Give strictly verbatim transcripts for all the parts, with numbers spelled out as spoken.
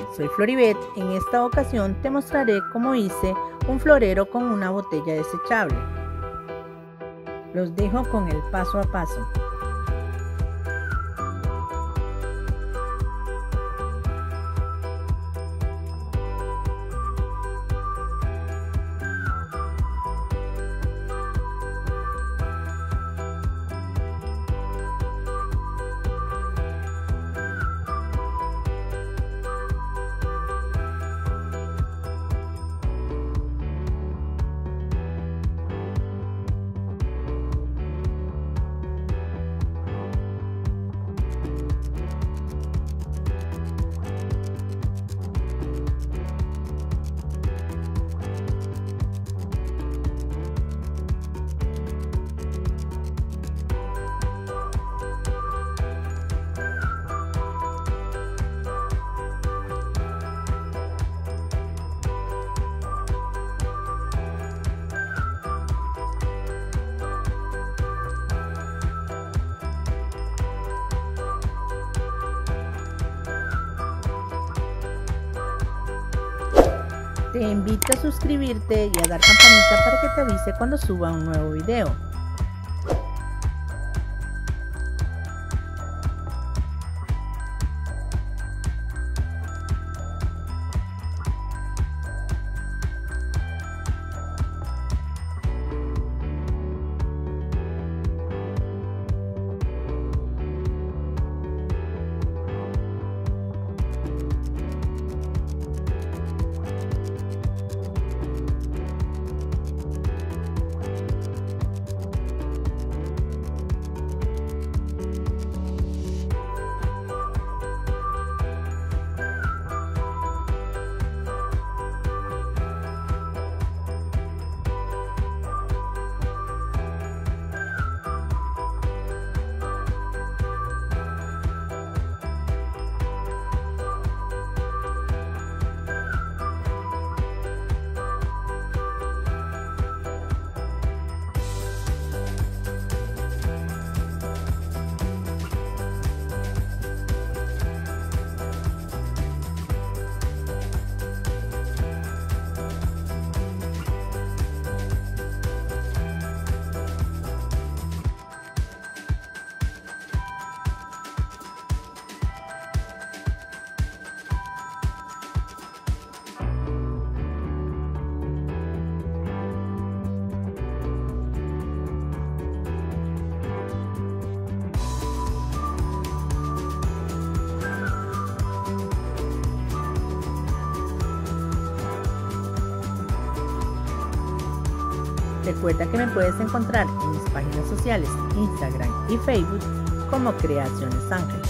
soy Floribet. En esta ocasión te mostraré cómo hice un florero con una botella desechable. Los dejo con el paso a paso. Te invito a suscribirte y a dar campanita para que te avise cuando suba un nuevo video. Recuerda que me puedes encontrar en mis páginas sociales, Instagram y Facebook como Creaciones Ángel.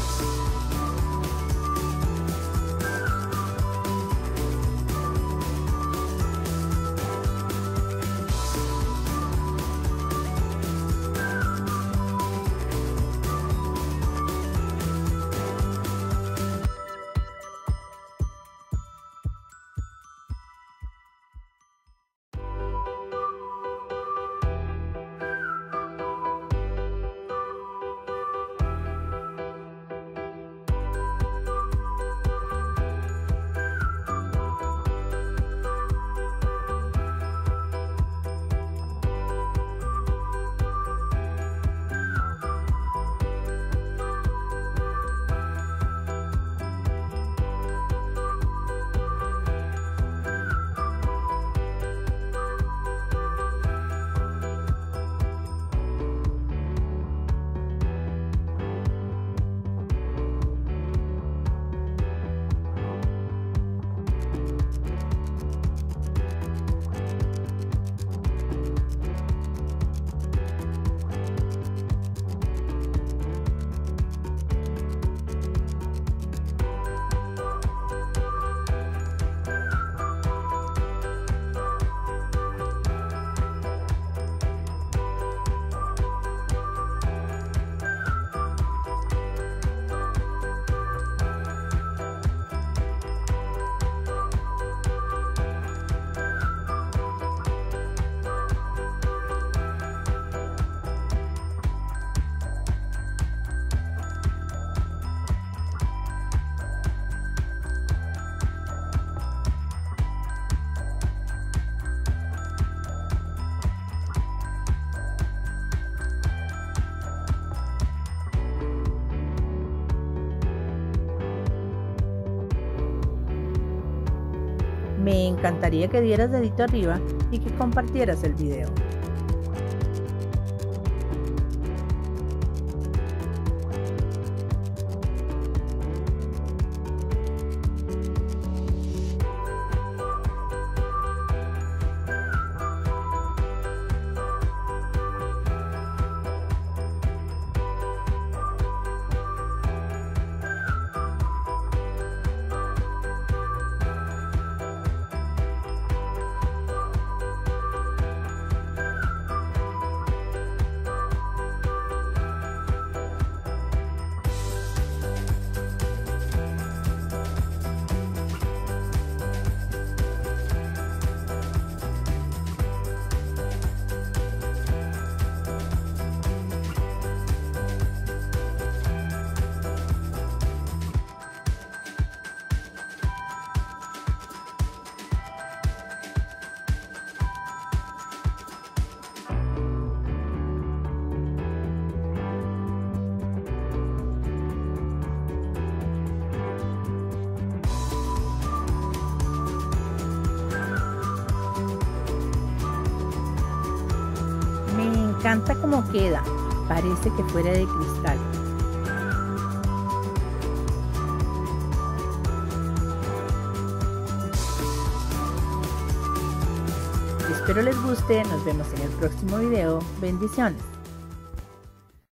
Me encantaría que dieras dedito arriba y que compartieras el video. Me encanta cómo queda, parece que fuera de cristal. Espero les guste, nos vemos en el próximo video. Bendiciones.